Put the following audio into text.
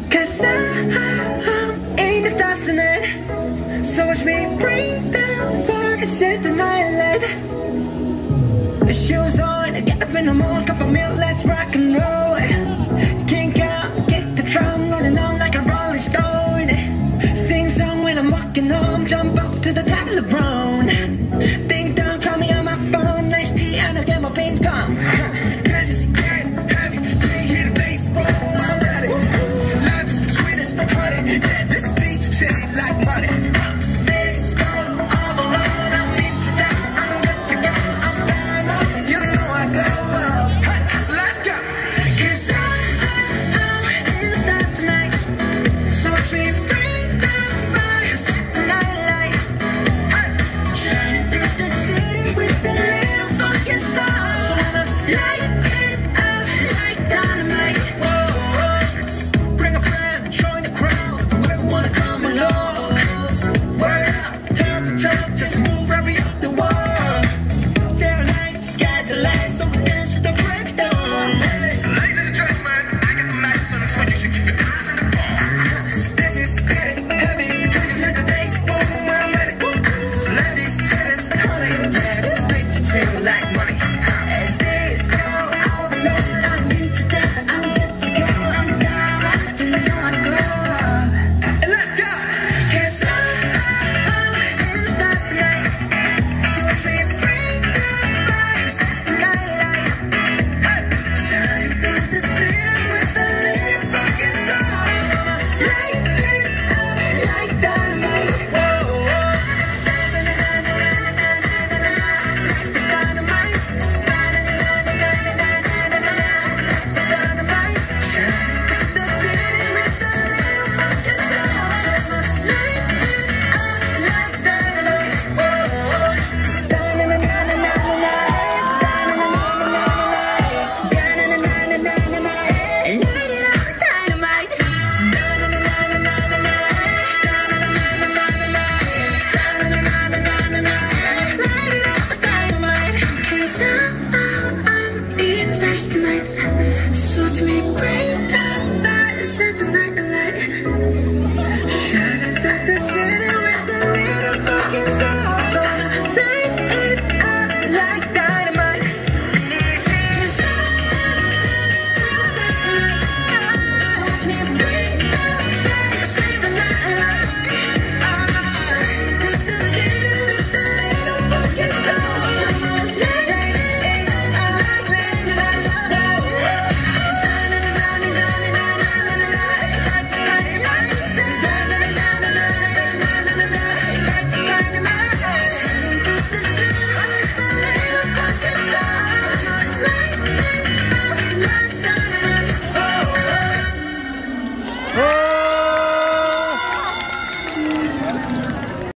'Cause I'm in the stars tonight. So watch me bring the fire, set the night light. The shoes on, get up in the morning, cup of milk, let's rock and roll. Kink out, kick the drum, rolling on like a rolling stone. Sing song when I'm walking home, jump up to the top of the brown. Ding dong, call me on my phone, nice tea and I'll get my ping pong. This is great, heavy, clean, hit the bass, boom, I'm ready. Life's sweet as honey, yeah, this beat shitty like money. This is cold, all alone, I'm into that, I'm good to go, I'm fine, you know I go up. Hey, so let's go. 'Cause I'm in the stars tonight. So watch me bring the fire, set the night light. Hey, shining through the city with a little fucking song. So I'ma light it up like dynamite. Whoa, whoa. Bring a friend, join the crowd, whoever wanna come along. Word up, top to top, just move every up the wall. They're like, sky's the limit, so we dance to the breakdown. Ladies and gentlemen, I got the medicine, so you should keep your eyes on the ball. This is it, heavy, clean, hit the bass, boom, I'm ready. Ladies, chillin', honey, yeah, this beat you chill like money. And this all alone, I'm into that, I'm good to go, I'm down, you know I go. And let's go. 'Cause I'm in the stars tonight. So watch me bring the fire, set the night light. Hey, shining through the city with a little fucking song. Light it up like dynamite. Whoa, whoa. Life is dynamite. Life is dynamite. Shining through the city with a little fucking song. Light it up like dynamite. Whoa, whoa. So to me, bring the light, set the night light. Shining through the city with a little fucking soul. So light it up like dynamite. 'Cause I'm in the stars tonight. So watch me bring the